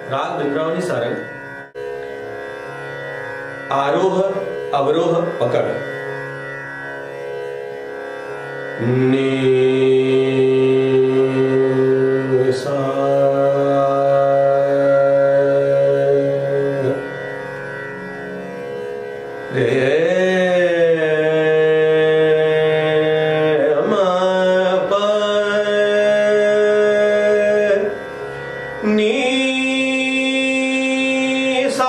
राग वृंदावनी सारंग, आरोह अवरोह पकड़। नी सा रे मा प नी सा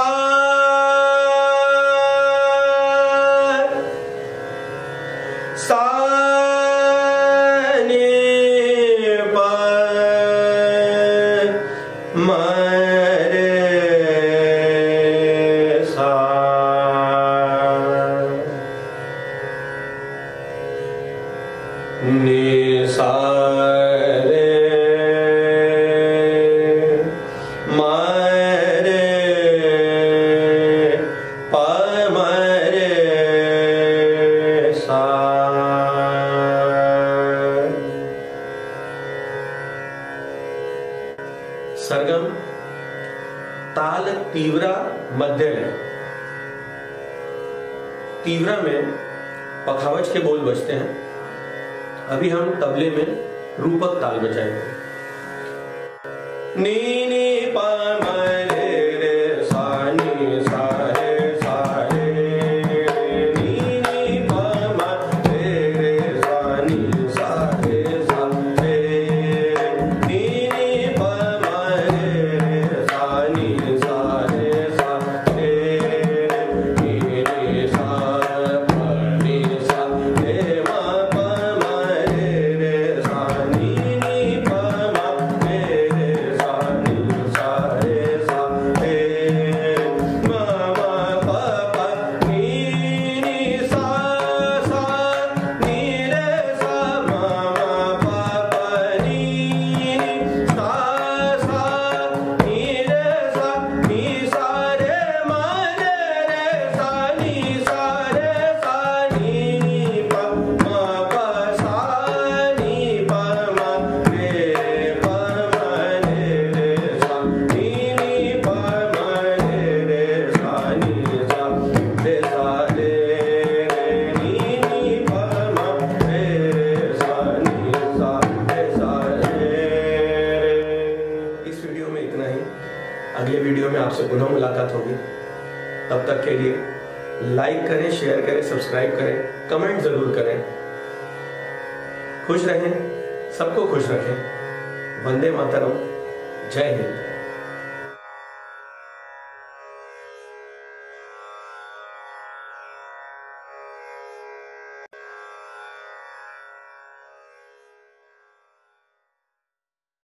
सा नी प म रे सा नी सा रे म रे प म रे सा। सरगम ताल तीव्रा मध्य लय। तीव्रा में पखावज के बोल बजते हैं। अभी हम तबले में रूपक ताल बजाएंगे। नी नी प म रे रे सा नी सा रे सा रे। नी नी प म रे रे सा नी सा रे सा रे। नी नी प म रे रे सा नी सा रे सा रे। नी नी सा प नी सा रे म प म रे रे सा नी नी प म रे रे सा नी सा रे सा रे। म म प प नी नी सा सा नी रे सा म म प प नी सा सा नी रे सा नी सा रे म रे रे सा नी सा रे सा नी नी प म प सा नी प म रे प म रे रे सा नी नी प म रे रे सा नी सा रे सा रे। नी नी प म रे रे सा नी सा रे सा रे। इस वीडियो में इतना ही। अगले वीडियो में आपसे पुनः मुलाकात होगी। तब तक के लिए लाइक करें, शेयर करें, सब्सक्राइब करें, कमेंट जरूर करें। खुश रहें, सबको खुश रखें। वंदे मातरम। जय हिंद।